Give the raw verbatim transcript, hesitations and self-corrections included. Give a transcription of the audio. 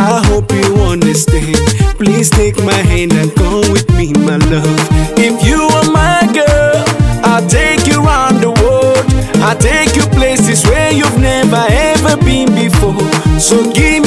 I hope you understand. Please take my hand and come with me, my love. If you are my girl, I'll take you around the world. I'll take you places where you've never ever been before. So give